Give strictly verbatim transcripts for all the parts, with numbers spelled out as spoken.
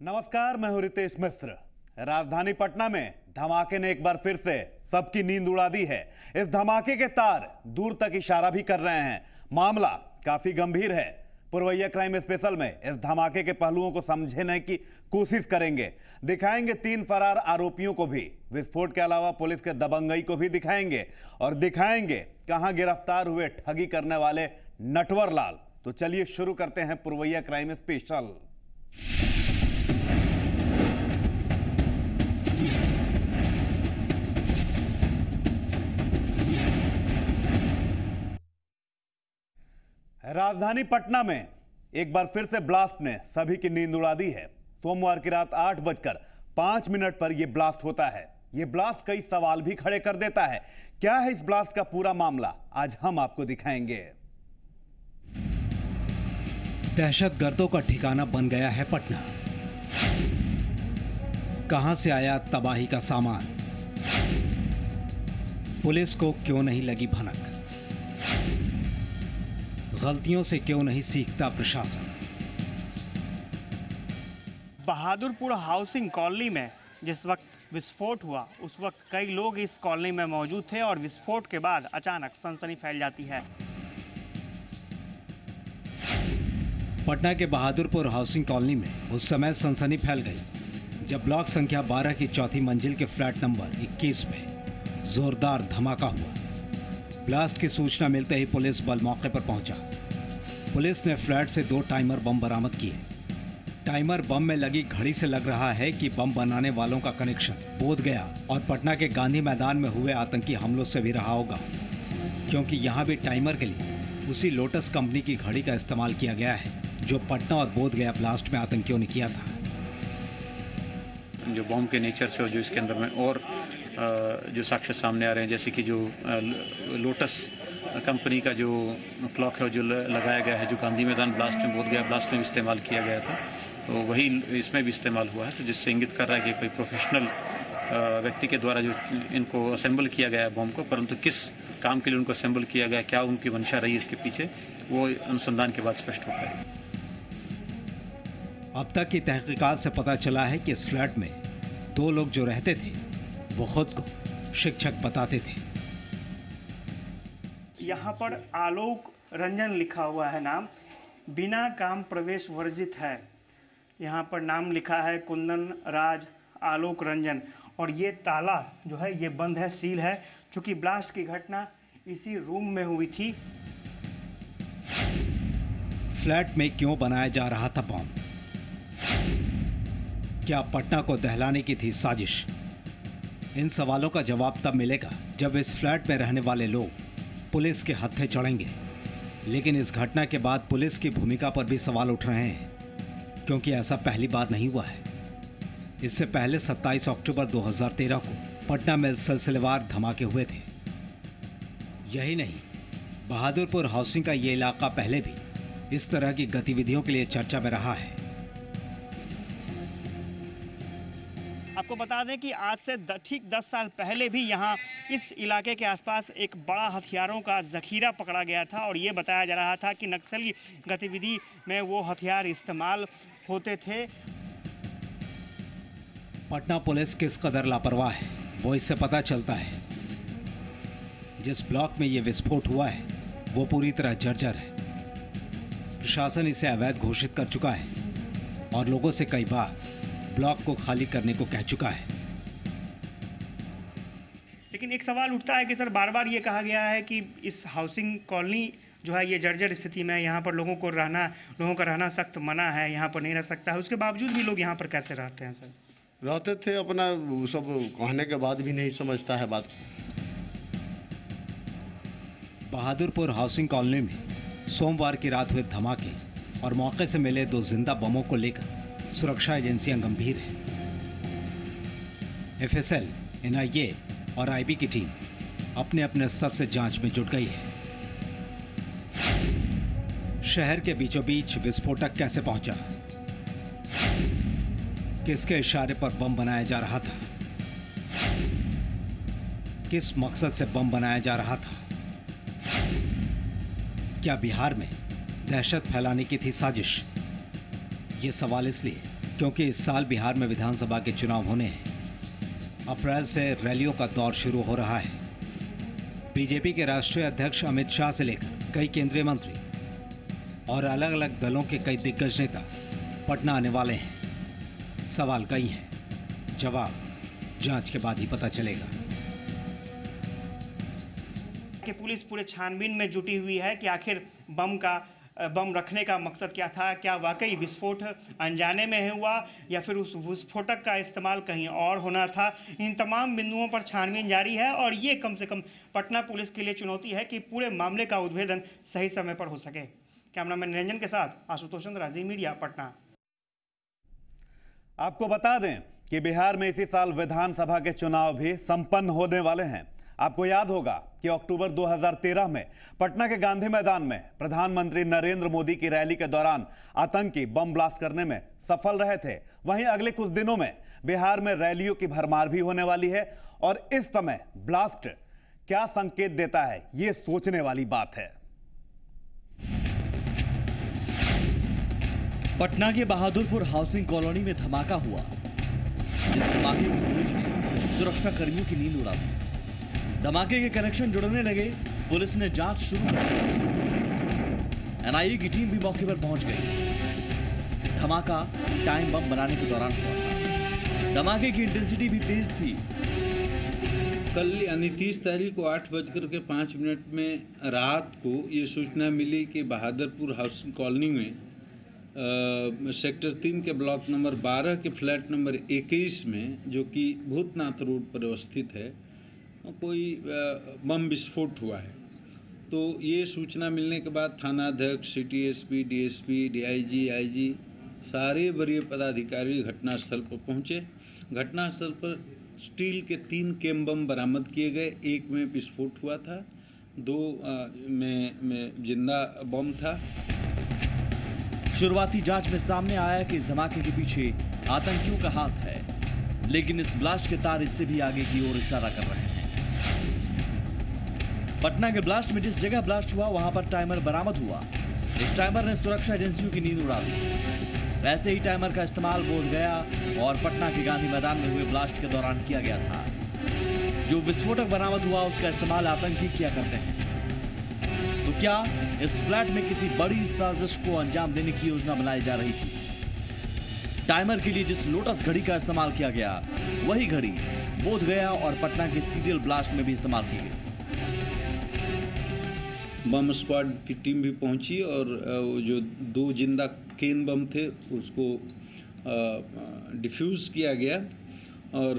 नमस्कार, मैं हूं रितेश मिश्र। राजधानी पटना में धमाके ने एक बार फिर से सबकी नींद उड़ा दी है। इस धमाके के तार दूर तक इशारा भी कर रहे हैं। मामला काफी गंभीर है। पुरवैया क्राइम स्पेशल में इस धमाके के पहलुओं को समझने की कोशिश करेंगे। दिखाएंगे तीन फरार आरोपियों को भी, विस्फोट के अलावा पुलिस के दबंगई को भी दिखाएंगे और दिखाएंगे कहां गिरफ्तार हुए ठगी करने वाले नटवर लाल। तो चलिए शुरू करते हैं पुरवैया क्राइम स्पेशल। राजधानी पटना में एक बार फिर से ब्लास्ट ने सभी की नींद उड़ा दी है। सोमवार की रात आठ बजकर पांच मिनट पर यह ब्लास्ट होता है। यह ब्लास्ट कई सवाल भी खड़े कर देता है। क्या है इस ब्लास्ट का पूरा मामला, आज हम आपको दिखाएंगे। दहशतगर्दों का ठिकाना बन गया है पटना। कहां से आया तबाही का सामान, पुलिस को क्यों नहीं लगी भनक, गलतियों से क्यों नहीं सीखता प्रशासन। बहादुरपुर हाउसिंग कॉलोनी में जिस वक्त विस्फोट हुआ उस वक्त कई लोग इस कॉलोनी में मौजूद थे और विस्फोट के बाद अचानक सनसनी फैल जाती है। पटना के बहादुरपुर हाउसिंग कॉलोनी में उस समय सनसनी फैल गई जब ब्लॉक संख्या बारह की चौथी मंजिल के फ्लैट नंबर इक्कीस में जोरदार धमाका हुआ। ब्लास्ट की सूचना मिलते ही पुलिस बल मौके पर पहुंचा। पुलिस ने फ्लैट से दो टाइमर बम बरामद किए। टाइमर बम में लगी घड़ी से लग रहा है कि बम बनाने वालों का कनेक्शन बोधगया और पटना के गांधी मैदान में हुए आतंकी हमलों से भी रहा होगा, क्योंकि यहां भी टाइमर के लिए उसी लोटस कंपनी की घड़ी का इस्तेमाल किया गया है जो पटना और बोधगया ब्लास्ट में आतंकियों ने किया था। जो बम के नेचर से और जो इसके अंदर में और जो साक्ष्य सामने आ रहे हैं, जैसे कि जो लोटस कंपनी का जो क्लॉक है जो लगाया गया है, जो गांधी मैदान ब्लास्ट में बोधगया ब्लास्ट में भी इस्तेमाल किया गया था, तो वही इसमें भी इस्तेमाल हुआ है। तो जिससे इंगित कर रहा है कि कोई प्रोफेशनल व्यक्ति के द्वारा जो इनको असेंबल किया गया है बम को, परंतु किस काम के लिए उनको असेंबल किया गया, क्या उनकी मंशा रही इसके पीछे, वो अनुसंधान के बाद स्पष्ट होता है। अब तक की तहकीकात से पता चला है कि इस फ्लैट में दो लोग जो रहते थे वो खुद को शिक्षक बताते थे। यहाँ पर आलोक रंजन लिखा हुआ है नाम, बिना काम प्रवेश वर्जित है। यहाँ पर नाम लिखा है कुंदन राज आलोक रंजन और ये ताला जो है ये बंद है, सील है, क्योंकि ब्लास्ट की घटना इसी रूम में हुई थी। फ्लैट में क्यों बनाया जा रहा था बम? क्या पटना को दहलाने की थी साजिश? इन सवालों का जवाब तब मिलेगा जब इस फ्लैट में रहने वाले लोग पुलिस के हत्थे चढ़ेंगे। लेकिन इस घटना के बाद पुलिस की भूमिका पर भी सवाल उठ रहे हैं, क्योंकि ऐसा पहली बार नहीं हुआ है। इससे पहले सत्ताईस अक्टूबर दो हज़ार तेरह को पटना में सिलसिलेवार धमाके हुए थे। यही नहीं, बहादुरपुर हाउसिंग का ये इलाका पहले भी इस तरह की गतिविधियों के लिए चर्चा में रहा है। आपको बता दें कि आज से ठीक दस साल पहले भी यहाँ इस इलाके के आसपास एक बड़ा हथियारों का जखीरा पकड़ा गया था और ये बताया जा रहा था कि नक्सली गतिविधि में वो हथियार इस्तेमाल होते थे। पटना पुलिस किस कदर लापरवाह है वो इससे पता चलता है। जिस ब्लॉक में ये विस्फोट हुआ है वो पूरी तरह जर्जर है। प्रशासन इसे अवैध घोषित कर चुका है और लोगों से कई बार ब्लॉक को खाली करने को कह चुका है। लेकिन एक सवाल उठता है कि सर बार बार ये कहा गया है कि इस हाउसिंग कॉलोनी जो है ये जर्जर स्थिति में, यहाँ पर लोगों को रहना लोगों का रहना सख्त मना है, यहाँ पर नहीं रह सकता है। उसके बावजूद भी लोग यहाँ पर कैसे रहते हैं सर? रहते थे, अपना सब कहने के बाद भी नहीं समझता है बात। बहादुरपुर हाउसिंग कॉलोनी में सोमवार की रात हुए धमाके और मौके से मिले दो जिंदा बमों को लेकर सुरक्षा एजेंसियां गंभीर हैं। एफएसएल, एनआईए और आईबी की टीम अपने अपने स्तर से जांच में जुट गई है। शहर के बीचों बीच विस्फोटक कैसे पहुंचा? किसके इशारे पर बम बनाया जा रहा था? किस मकसद से बम बनाया जा रहा था? क्या बिहार में दहशत फैलाने की थी साजिश? ये सवाल इसलिए क्योंकि इस साल बिहार में विधानसभा के चुनाव होने हैं। अप्रैल से रैलियों का दौर शुरू हो रहा है। बीजेपी के राष्ट्रीय अध्यक्ष अमित शाह से लेकर कई केंद्रीय मंत्री और अलग अलग दलों के कई दिग्गज नेता पटना आने वाले हैं। सवाल कई हैं, जवाब जांच के बाद ही पता चलेगा। कि पुलिस पूरे छानबीन में जुटी हुई है कि आखिर बम का बम रखने का मकसद क्या था, क्या वाकई विस्फोट अनजाने में हुआ या फिर उस विस्फोटक का इस्तेमाल कहीं और होना था। इन तमाम बिंदुओं पर छानबीन जारी है और ये कम से कम पटना पुलिस के लिए चुनौती है कि पूरे मामले का उद्भेदन सही समय पर हो सके। कैमरामैन निरंजन के साथ आशुतोष चंद्र, जी मीडिया, पटना। आपको बता दें कि बिहार में इसी साल विधानसभा के चुनाव भी संपन्न होने वाले हैं। आपको याद होगा कि अक्टूबर दो हज़ार तेरह में पटना के गांधी मैदान में प्रधानमंत्री नरेंद्र मोदी की रैली के दौरान आतंकी बम ब्लास्ट करने में सफल रहे थे। वहीं अगले कुछ दिनों में बिहार में रैलियों की भरमार भी होने वाली है और इस समय ब्लास्ट क्या संकेत देता है, यह सोचने वाली बात है। पटना के बहादुरपुर हाउसिंग कॉलोनी में धमाका हुआ। इस धमाके की गूंज ने सुरक्षा कर्मियों की नींद उड़ा दी। धमाके के कनेक्शन जुड़ने लगे, पुलिस ने जांच शुरू कर दी। एनआईए की टीम भी मौके पर पहुंच गई। धमाका टाइम बम बनाने के दौरान हुआ था। धमाके की इंटेंसिटी भी तेज थी। कल यानी तीस तारीख को आठ बजकर के पाँच मिनट में रात को ये सूचना मिली कि बहादुरपुर हाउसिंग कॉलोनी में आ, सेक्टर तीन के ब्लॉक नंबर बारह के फ्लैट नंबर इक्कीस में, जो कि भूतनाथ रोड पर अवस्थित है, कोई बम विस्फोट हुआ है। तो ये सूचना मिलने के बाद थानाध्यक्ष, city SP, DSP, DIG, IG सारे वरीय पदाधिकारी घटनास्थल पर पहुंचे। घटनास्थल पर स्टील के तीन केम बम बरामद किए गए। एक में विस्फोट हुआ था, दो में, में जिंदा बम था। शुरुआती जांच में सामने आया कि इस धमाके के पीछे आतंकियों का हाथ है, लेकिन इस ब्लास्ट के तार इससे भी आगे की ओर इशारा कर रहे हैं। पटना के ब्लास्ट में जिस जगह ब्लास्ट हुआ वहां पर टाइमर बरामद हुआ। इस टाइमर ने सुरक्षा एजेंसियों की नींद उड़ा दी। वैसे ही टाइमर का इस्तेमाल बोध गया और पटना के गांधी मैदान में हुए ब्लास्ट के दौरान किया गया था। जो विस्फोटक बरामद हुआ उसका इस्तेमाल आतंकी किया करते हैं। तो क्या इस फ्लैट में किसी बड़ी साजिश को अंजाम देने की योजना बनाई जा रही थी? टाइमर के लिए जिस लोटस घड़ी का इस्तेमाल किया गया, वही घड़ी बोध गया और पटना के सीरियल ब्लास्ट में भी इस्तेमाल की गई। बम स्क्वाड की टीम भी पहुंची और जो दो जिंदा केन बम थे उसको डिफ्यूज़ किया गया और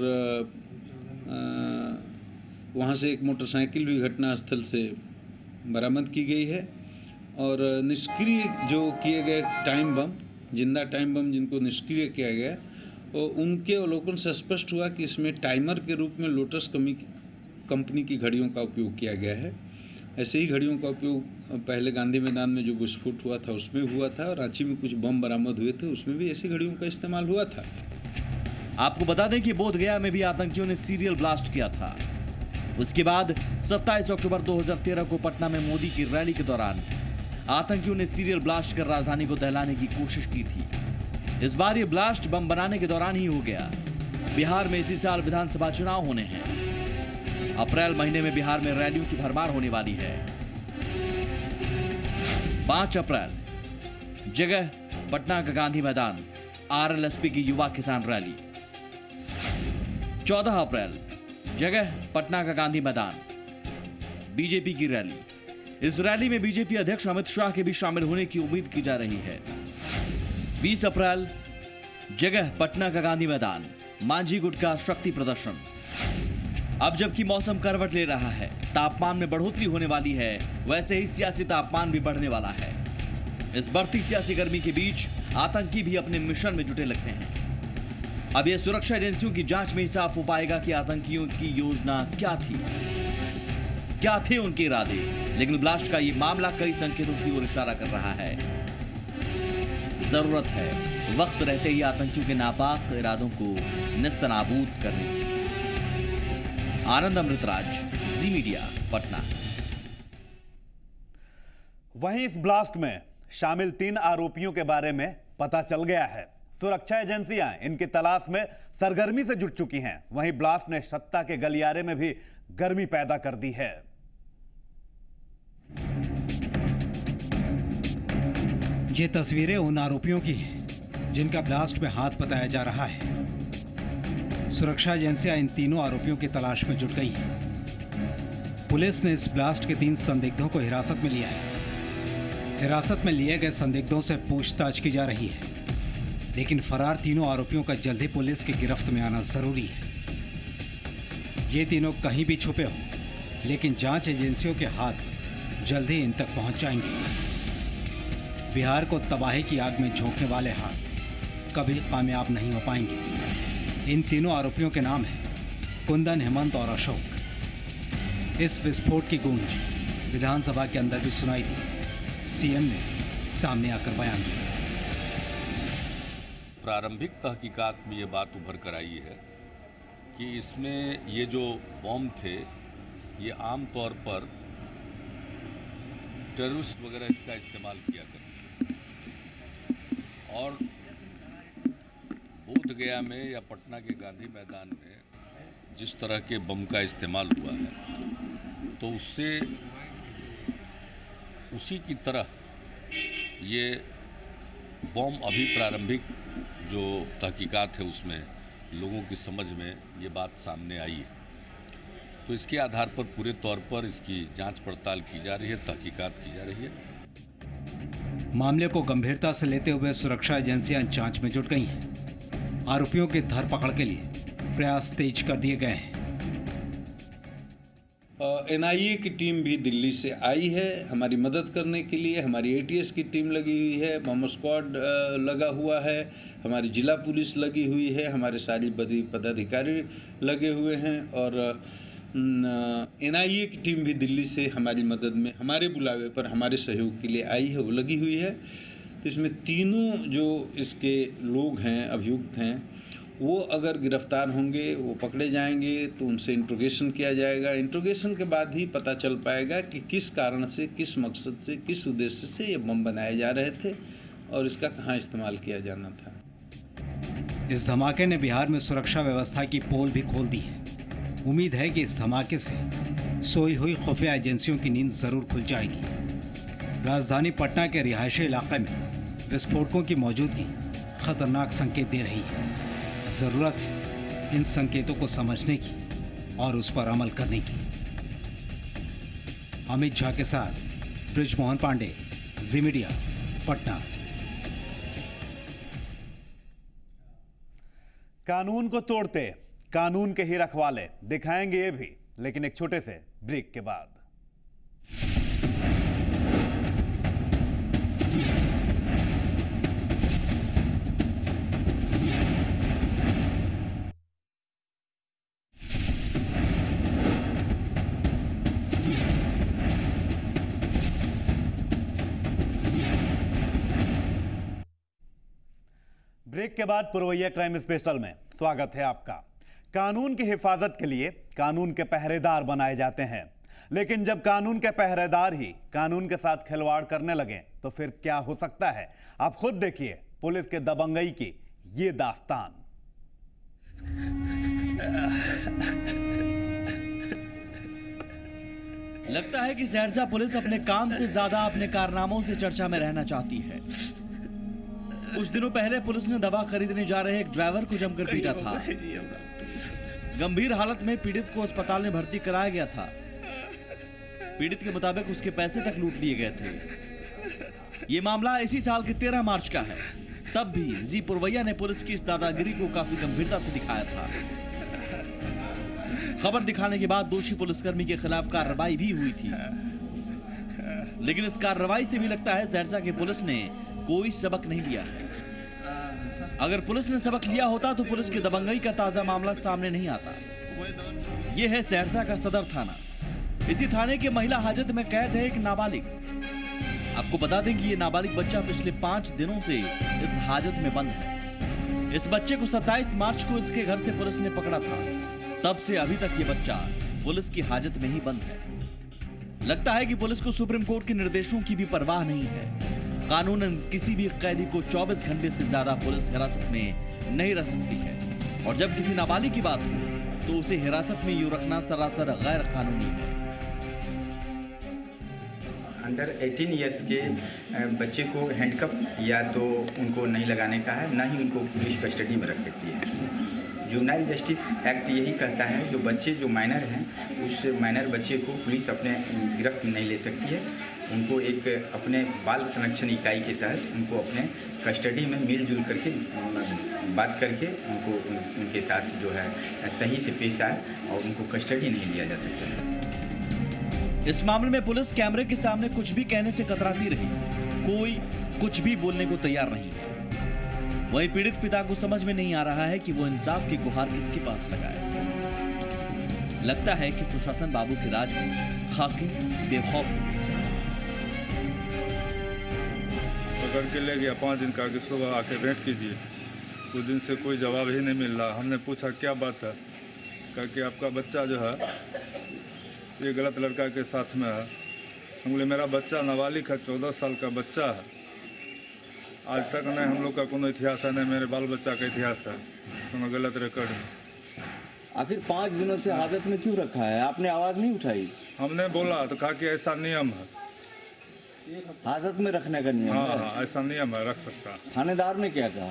वहां से एक मोटरसाइकिल भी घटनास्थल से बरामद की गई है। और निष्क्रिय जो किए गए टाइम बम, जिंदा टाइम बम जिनको निष्क्रिय किया गया, और उनके अवलोकन से स्पष्ट हुआ कि इसमें टाइमर के रूप में लोटस कंपनी की घड़ियों का उपयोग किया गया है। ऐसे ही घड़ियों का उपयोग पहले गांधी मैदान में जो विस्फोट हुआ था उसमें हुआ था, और रांची में कुछ बम बरामद हुए थे उसमें भी ऐसी घड़ियों का इस्तेमाल हुआ था। आपको बता दें कि बोधगया में भी आतंकियों ने सीरियल ब्लास्ट किया था। उसके बाद सत्ताईस अक्टूबर दो हज़ार तेरह को पटना में मोदी की रैली के दौरान आतंकियों ने सीरियल ब्लास्ट कर राजधानी को दहलाने की कोशिश की थी। इस बार ये ब्लास्ट बम बनाने के दौरान ही हो गया। बिहार में इसी साल विधानसभा चुनाव होने हैं। अप्रैल महीने में बिहार में रैलियों की भरमार होने वाली है। पांच अप्रैल जगह पटना का गांधी मैदान, आरएलएसपी की युवा किसान रैली। चौदह अप्रैल जगह पटना का गांधी मैदान, बीजेपी की रैली। इस रैली में बीजेपी अध्यक्ष अमित शाह के भी शामिल होने की उम्मीद की जा रही है। बीस अप्रैल जगह पटना का गांधी मैदान, मांझी गुट का शक्ति प्रदर्शन। अब जबकि मौसम करवट ले रहा है, तापमान में बढ़ोतरी होने वाली है, वैसे ही सियासी तापमान भी बढ़ने वाला है। इस बढ़ती सियासी गर्मी के बीच आतंकी भी अपने मिशन में जुटे लगते हैं। अब यह सुरक्षा एजेंसियों की जांच में ही साफ हो पाएगा कि आतंकियों की योजना क्या थी, क्या थे उनके इरादे। लेकिन ब्लास्ट का यह मामला कई संकेतों की ओर इशारा कर रहा है। जरूरत है वक्त रहते ही आतंकियों के नापाक इरादों को निस्तनाबूद करने की। आनंद अमृतराज, जी मीडिया, पटना। वहीं इस ब्लास्ट में शामिल तीन आरोपियों के बारे में पता चल गया है। सुरक्षा एजेंसियां इनकी तलाश में सरगर्मी से जुट चुकी हैं। वहीं ब्लास्ट ने सत्ता के गलियारे में भी गर्मी पैदा कर दी है। ये तस्वीरें उन आरोपियों की हैं जिनका ब्लास्ट में हाथ बताया जा रहा है। सुरक्षा एजेंसियां इन तीनों आरोपियों की तलाश में जुट गई हैं। पुलिस ने इस ब्लास्ट के तीन संदिग्धों को हिरासत में लिया है। हिरासत में लिए गए संदिग्धों से पूछताछ की जा रही है, लेकिन फरार तीनों आरोपियों का जल्द ही पुलिस की गिरफ्त में आना जरूरी है। ये तीनों कहीं भी छुपे हों, लेकिन जांच एजेंसियों के हाथ जल्द ही इन तक पहुंच जाएंगे। बिहार को तबाही की आग में झोंकने वाले हाथ कभी कामयाब नहीं हो पाएंगे। इन तीनों आरोपियों के नाम हैं कुंदन, हेमंत और अशोक। इस विस्फोट की गूंज विधानसभा के अंदर भी सुनाई दी। सीएम ने सामने आकर बयान दिया। प्रारंभिक तहकीकात में ये बात उभर कर आई है कि इसमें ये जो बॉम्ब थे ये आम तौर पर टेररिस्ट वगैरह इसका इस्तेमाल किया करते हैं और बोध गया में या पटना के गांधी मैदान में जिस तरह के बम का इस्तेमाल हुआ है तो उससे उसी की तरह ये बम अभी प्रारंभिक जो तहकीकात है उसमें लोगों की समझ में ये बात सामने आई है। तो इसके आधार पर पूरे तौर पर इसकी जांच पड़ताल की जा रही है, तहकीकात की जा रही है। मामले को गंभीरता से लेते हुए सुरक्षा एजेंसियां जांच में जुट गई हैं। आरोपियों की धरपकड़ के लिए प्रयास तेज कर दिए गए हैं। एनआईए की टीम भी दिल्ली से आई है हमारी मदद करने के लिए। हमारी एटीएस की टीम लगी हुई है, बम स्क्वाड लगा हुआ है, हमारी जिला पुलिस लगी हुई है, हमारे सारी बड़ी पदाधिकारी लगे हुए हैं और एनआईए की टीम भी दिल्ली से हमारी मदद में, हमारे बुलावे पर हमारे सहयोग के लिए आई है, वो लगी हुई है। तो इसमें तीनों जो इसके लोग हैं, अभियुक्त हैं, वो अगर गिरफ्तार होंगे, वो पकड़े जाएंगे तो उनसे इंट्रोगेशन किया जाएगा। इंट्रोगेशन के बाद ही पता चल पाएगा कि किस कारण से, किस मकसद से, किस उद्देश्य से ये बम बनाए जा रहे थे और इसका कहाँ इस्तेमाल किया जाना था। इस धमाके ने बिहार में सुरक्षा व्यवस्था की पोल भी खोल दी है। उम्मीद है कि इस धमाके से सोई हुई खुफिया एजेंसियों की नींद जरूर खुल जाएगी। राजधानी पटना के रिहायशी इलाके में विस्फोटकों की मौजूदगी खतरनाक संकेत दे रही है। जरूरत है इन संकेतों को समझने की और उस पर अमल करने की। अमित झा के साथ ब्रिजमोहन पांडे, जी मीडिया, पटना। कानून को तोड़ते कानून के ही रखवाले दिखाएंगे ये भी, लेकिन एक छोटे से ब्रेक के बाद। ब्रेक के बाद पुरवैया क्राइम स्पेशल में स्वागत है आपका। कानून की हिफाजत के लिए कानून के पहरेदार बनाए जाते हैं, लेकिन जब कानून के पहरेदार ही कानून के साथ खिलवाड़ करने लगे तो फिर क्या हो सकता है। आप खुद देखिए पुलिस के दबंगई की ये दास्तान। लगता है कि सहरसा पुलिस अपने काम से ज्यादा अपने कारनामों से चर्चा में रहना चाहती है। कुछ दिनों पहले पुलिस ने दवा खरीदने जा रहे एक ड्राइवर को जमकर पीटा था। गंभीर हालत में पीड़ित को अस्पताल में भर्ती कराया गया था। पीड़ित के मुताबिक उसके पैसे तक लूट लिए गए थे। ये मामला इसी साल के तेरह मार्च का है। तब भी जी पुरवैया ने पुलिस की इस दादागिरी को काफी गंभीरता से दिखाया था। खबर दिखाने के बाद दोषी पुलिसकर्मी के खिलाफ कार्रवाई भी हुई थी, लेकिन इस कार्रवाई से भी लगता है सहरसा की पुलिस ने कोई सबक नहीं लिया है। अगर पुलिस ने सबक लिया होता तो पुलिस की दबंगई का ताजा मामला सामने नहीं आता। यह है सहरसा का सदर थाना। इसी थाने के महिला हाजत में कैद है एक नाबालिग। आपको बता दें कि ये नाबालिग बच्चा पिछले पांच दिनों से इस हाजत में बंद है। इस बच्चे को सत्ताईस मार्च को इसके घर से पुलिस ने पकड़ा था। तब से अभी तक ये बच्चा पुलिस की हाजत में ही बंद है। लगता है कि पुलिस को सुप्रीम कोर्ट के निर्देशों की भी परवाह नहीं है। कानूनन किसी भी कैदी को चौबीस घंटे से ज्यादा पुलिस हिरासत में नहीं रख सकती है और जब किसी नाबालिग की बात हो तो उसे हिरासत में यूं रखना सरासर गैर कानूनी है। अंडर अठारह इयर्स के बच्चे को हैंडकप या तो उनको नहीं लगाने का है, ना ही उनको पुलिस कस्टडी में रख सकती है। जुवेनाइल जस्टिस एक्ट यही कहता है जो बच्चे जो माइनर हैं उस माइनर बच्चे को पुलिस अपने गिरफ्त में नहीं ले सकती है। उनको एक अपने बाल संरक्षण इकाई के तहत उनको अपने कस्टडी में मिलजुल करके बात करके उनको उन, उनके साथ जो है सही से पेश आए और उनको कस्टडी नहीं लिया जा सकता है। इस मामले में पुलिस कैमरे के सामने कुछ भी कहने से कतराती रही, कोई कुछ भी बोलने को तैयार नहीं। वहीं पीड़ित पिता को समझ में नहीं आ रहा है कि वो इंसाफ की गुहार किसके पास लगाए। लगता है कि सुशासन बाबू के राज में खाकी बेखौफ हो गए। पकड़ के ले गया, पाँच दिन का कि सुबह आके भेंट कीजिए। कुछ दिन से कोई जवाब ही नहीं मिल रहा। हमने पूछा क्या बात है, कहा कि आपका बच्चा जो है ये गलत लड़का के साथ में है। हम बोले मेरा बच्चा नाबालिग है, चौदह साल का बच्चा है। आज तक नहीं हम लोग का कोनो इतिहास है, नहीं मेरे बाल बच्चा का इतिहास है, कोनो गलत रिकॉर्ड है। आखिर पाँच दिनों से हाजत में क्यों रखा है? आपने आवाज़ नहीं उठाई? हमने बोला तो कहा कि ऐसा नियम है, हाजत में रखने का नियम हाँ है। हाँ ऐसा नियम है, रख सकता। थानेदार ने क्या कहा?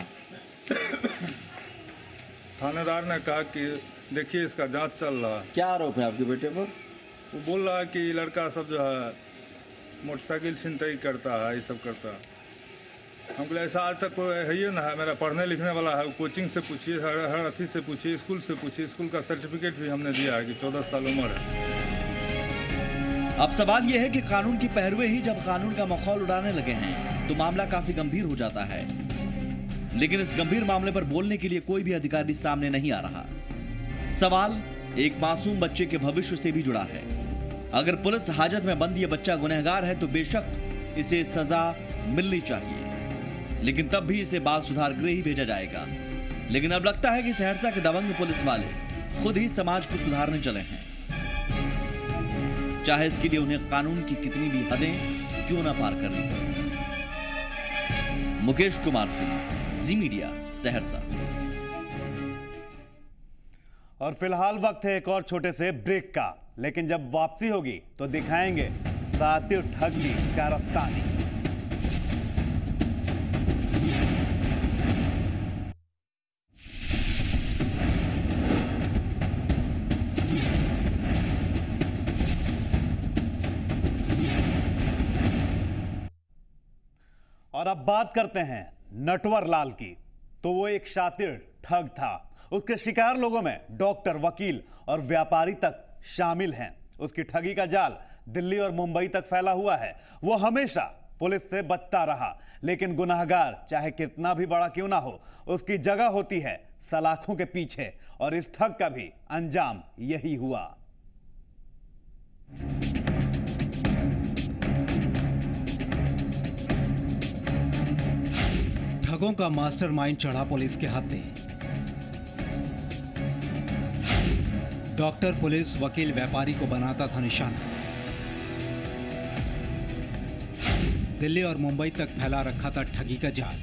थानेदार ने कहा कि देखिए इसका जांच चल रहा है। क्या आरोप है आपके बेटे पर? वो बोल रहा है कि लड़का सब जो है मोटरसाइकिल छिनतई करता है, ये सब करता है। हम बोले ऐसा आज तक कोई है ही ना है, मेरा पढ़ने लिखने वाला है, कोचिंग से पूछिए, हर हर अथी से पूछिए, स्कूल से पूछिए, स्कूल का सर्टिफिकेट भी हमने दिया है कि चौदह साल उम्र है। अब सवाल यह है कि कानून की पहरुए ही जब कानून का मखौल उड़ाने लगे हैं तो मामला काफी गंभीर हो जाता है। लेकिन इस गंभीर मामले पर बोलने के लिए कोई भी अधिकारी सामने नहीं आ रहा। सवाल एक मासूम बच्चे के भविष्य से भी जुड़ा है। अगर पुलिस हाजत में बंद ये बच्चा गुनहगार है तो बेशक इसे सजा मिलनी चाहिए, लेकिन तब भी इसे बाल सुधार गृह ही भेजा जाएगा। लेकिन अब लगता है कि सहरसा के दबंग पुलिस वाले खुद ही समाज को सुधारने चले हैं, चाहे इसके लिए उन्हें कानून की कितनी भी हदें क्यों ना पार करनी पड़े। मुकेश कुमार सिंह, जी मीडिया, सहरसा। और फिलहाल वक्त है एक और छोटे से ब्रेक का, लेकिन जब वापसी होगी तो दिखाएंगे सातिर ठगी कारस्तानी। और अब बात करते हैं नटवर लाल की। तो वो एक शातिर ठग था। उसके शिकार लोगों में डॉक्टर, वकील और व्यापारी तक शामिल हैं। उसकी ठगी का जाल दिल्ली और मुंबई तक फैला हुआ है। वो हमेशा पुलिस से बचता रहा, लेकिन गुनाहगार चाहे कितना भी बड़ा क्यों ना हो, उसकी जगह होती है सलाखों के पीछे। और इस ठग का भी अंजाम यही हुआ। ठगों का मास्टरमाइंड चढ़ा पुलिस के हत्थे। डॉक्टर, पुलिस, वकील, व्यापारी को बनाता था निशाना। दिल्ली और मुंबई तक फैला रखा था ठगी का जाल।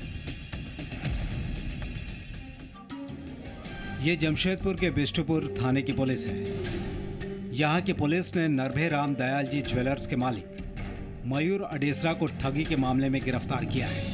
ये जमशेदपुर के बिष्टुपुर थाने की पुलिस है। यहां की पुलिस ने नरभे राम दयाल जी ज्वेलर्स के मालिक मयूर अडेसरा को ठगी के मामले में गिरफ्तार किया है।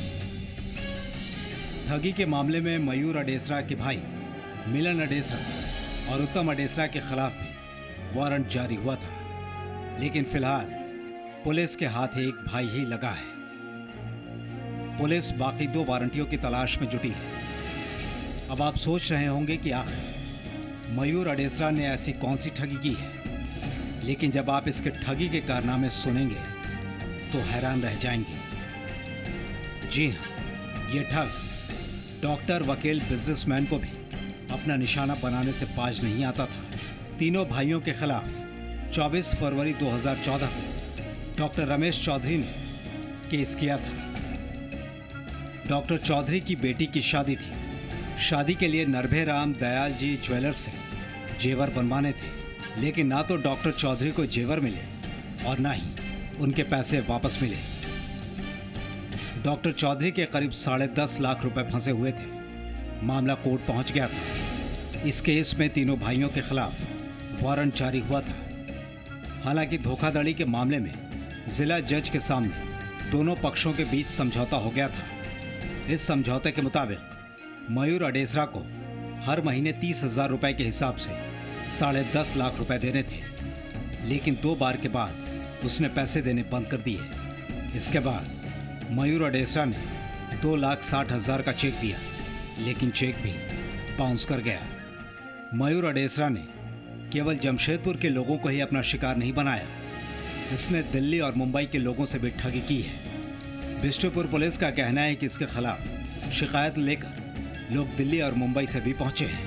ठगी के मामले में मयूर अडेसरा के भाई मिलन अडेसरा और उत्तम अडेसरा के खिलाफ भी वारंट जारी हुआ था, लेकिन फिलहाल पुलिस के हाथ एक भाई ही लगा है। पुलिस बाकी दो वारंटियों की तलाश में जुटी है। अब आप सोच रहे होंगे कि आखिर मयूर अडेसरा ने ऐसी कौन सी ठगी की है, लेकिन जब आप इसके ठगी के कारनामे सुनेंगे तो हैरान रह जाएंगे। जी हाँ, ये ठग डॉक्टर, वकील, बिजनेसमैन को भी अपना निशाना बनाने से बाज नहीं आता था। तीनों भाइयों के खिलाफ चौबीस फरवरी दो हज़ार चौदह को डॉक्टर रमेश चौधरी ने केस किया था। डॉक्टर चौधरी की बेटी की शादी थी। शादी के लिए नरभे राम दयाल जी ज्वेलर्स से जेवर बनवाने थे, लेकिन ना तो डॉक्टर चौधरी को जेवर मिले और ना ही उनके पैसे वापस मिले। डॉक्टर चौधरी के करीब साढ़े दस लाख रुपए फंसे हुए थे। मामला कोर्ट पहुंच गया था। इस केस में तीनों भाइयों के खिलाफ वारंट जारी हुआ था। हालांकि धोखाधड़ी के मामले में जिला जज के सामने दोनों पक्षों के बीच समझौता हो गया था। इस समझौते के मुताबिक मयूर अडेसरा को हर महीने तीस हजार रुपए के हिसाब से साढ़े दस लाख रुपए देने थे, लेकिन दो बार के बाद उसने पैसे देने बंद कर दिए। इसके बाद मयूर अडेसरा ने दो लाख साठ हजार का चेक दिया, लेकिन चेक भी बाउंस कर गया। मयूर अडेसरा ने केवल जमशेदपुर के लोगों को ही अपना शिकार नहीं बनाया, इसने दिल्ली और मुंबई के लोगों से भी ठगी की है। बिष्टुपुर पुलिस का कहना है कि इसके खिलाफ शिकायत लेकर लोग दिल्ली और मुंबई से भी पहुंचे हैं।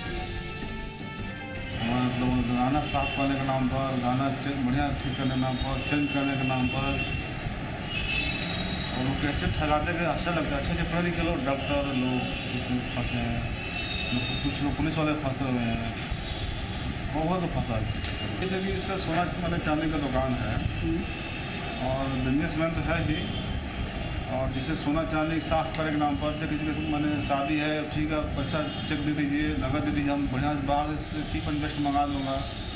मतलब गाना साफ करने के नाम पर, गाना बढ़िया ठीक करने के नाम पर, चेंज करने के नाम पर, और वो कैसे ठगाते गए अच्छा लगता है। अच्छे अच्छे पढ़े लिखे लोग, डॉक्टर लोग इसमें फंसे हैं, कुछ लोग पुलिस वाले फंसे हुए हैं, बहुत लोग फंसा है। जैसे कि इससे सोना मैंने चांदी का दुकान है और बिजनेसमैन तो है ही, और जिसे सोना चांदी साफ करने के नाम पर जब किसी के मैंने शादी है, ठीक है पैसा चेक दे दीजिए, नगद दे दीजिए, हम बढ़िया बाहर से चीप एंड बेस्ट मंगा लूँगा,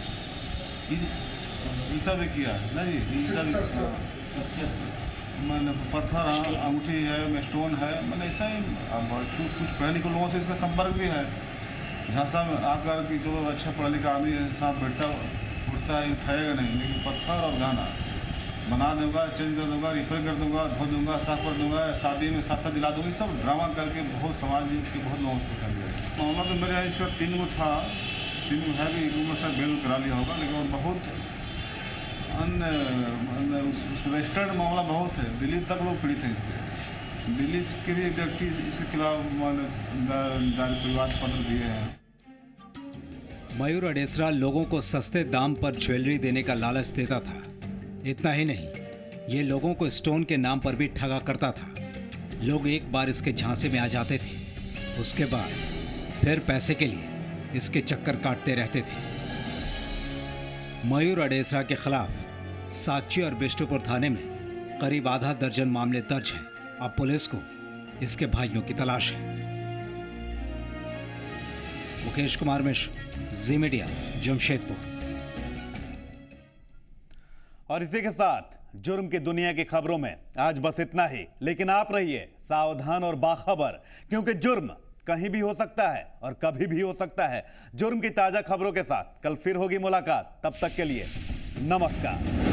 ये सब भी किया है ना जी। ये सब मैंने पत्थर अंगूठी है, स्टोन है, मैंने ऐसा ही कुछ कुछ पढ़े लिखे लोगों से इसका संपर्क भी है। झांसा में आकर कि जो अच्छा पढ़ा लिखा आदमी है, साफ बैठता उठता है, उठाएगा नहीं, लेकिन पत्थर और गाना बना दूंगा, चेंज कर दूंगा, रिपेयर कर दूंगा, धो दूंगा, साफ कर दूंगा, शादी में सस्ता दिला दूंगा, ये सब ड्रामा करके बहुत समाज के बहुत लोगों को पसंद है। मामला तो मेरे यहाँ इसका तीन गो था, तीन गो है भी, एक गो शायद बेल करा लिया होगा, लेकिन और बहुत अन्य रजिस्टर्ड मामला बहुत है। दिल्ली तक लोग पीड़ित हैं इससे। दिल्ली के भी व्यक्ति इसके खिलाफ विवाद पत्र दिए हैं। मयूर अडेसरा लोगों को सस्ते दाम पर ज्वेलरी देने का लालच देता था। इतना ही नहीं, ये लोगों को स्टोन के नाम पर भी ठगा करता था। लोग एक बार इसके झांसे में आ जाते थे, उसके बाद फिर पैसे के लिए इसके चक्कर काटते रहते थे। मयूर अडेसरा के खिलाफ साक्षी और बिष्टुपुर थाने में करीब आधा दर्जन मामले दर्ज हैं। अब पुलिस को इसके भाइयों की तलाश है। मुकेश कुमार मिश्र, जी मीडिया, जमशेदपुर। और इसी के साथ जुर्म की दुनिया की खबरों में आज बस इतना ही, लेकिन आप रहिए सावधान और बाखबर, क्योंकि जुर्म कहीं भी हो सकता है और कभी भी हो सकता है। जुर्म की ताजा खबरों के साथ कल फिर होगी मुलाकात। तब तक के लिए नमस्कार।